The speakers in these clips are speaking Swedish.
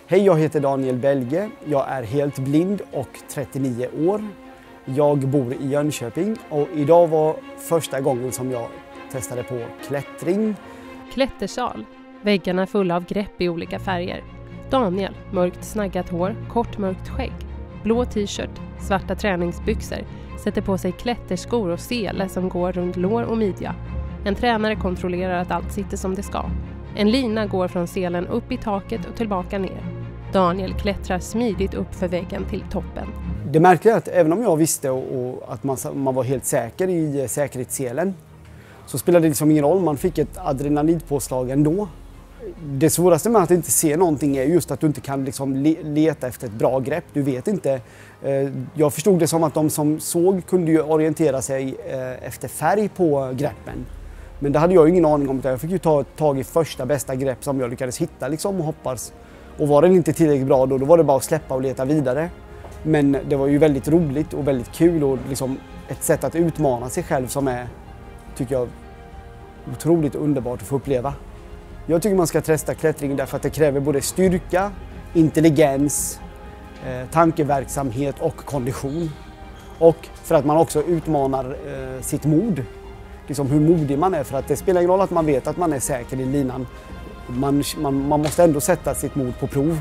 Hej, jag heter Daniel Belge. Jag är helt blind och 39 år. Jag bor i Jönköping och idag var första gången som jag testade på klättring. Klättersal. Väggarna fulla av grepp i olika färger. Daniel, mörkt snaggat hår, kort mörkt skägg. Blå t-shirt, svarta träningsbyxor. Sätter på sig klätterskor och sele som går runt lår och midja. En tränare kontrollerar att allt sitter som det ska. En lina går från selen upp i taket och tillbaka ner. Daniel klättrar smidigt upp för väggen till toppen. Det märkliga är att även om jag visste att man var helt säker i säkerhetsselen så spelade det liksom ingen roll. Man fick ett adrenalinpåslag ändå. Det svåraste med att inte se någonting är just att du inte kan liksom leta efter ett bra grepp. Du vet inte. Jag förstod det som att de som såg kunde ju orientera sig efter färg på greppen. Men det hade jag ingen aning om. Jag fick ju ta tag i första bästa grepp som jag lyckades hitta liksom och hoppas. Och var den inte tillräckligt bra då var det bara att släppa och leta vidare. Men det var ju väldigt roligt och väldigt kul och liksom ett sätt att utmana sig själv som är, tycker jag, otroligt underbart att få uppleva. Jag tycker man ska testa klättring därför att det kräver både styrka, intelligens, tankeverksamhet och kondition. Och för att man också utmanar sitt mod. Liksom hur modig man är, för att det spelar ingen roll att man vet att man är säker i linan. Man måste ändå sätta sitt mod på prov.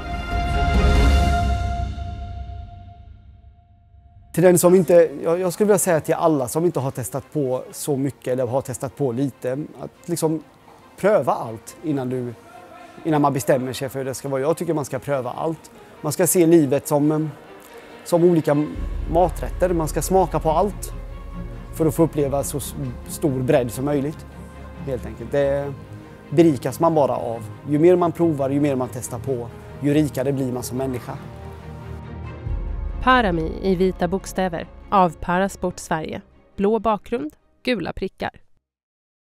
Till den som inte, jag skulle vilja säga till alla som inte har testat på så mycket eller har testat på lite, att liksom pröva allt innan man bestämmer sig för hur det ska vara. Jag tycker man ska pröva allt. Man ska se livet som olika maträtter. Man ska smaka på allt för att få uppleva så stor bredd som möjligt. Helt enkelt. Det berikas man bara av. Ju mer man provar, ju mer man testar på, ju rikare blir man som människa. Parami i vita bokstäver av Parasport Sverige. Blå bakgrund, gula prickar.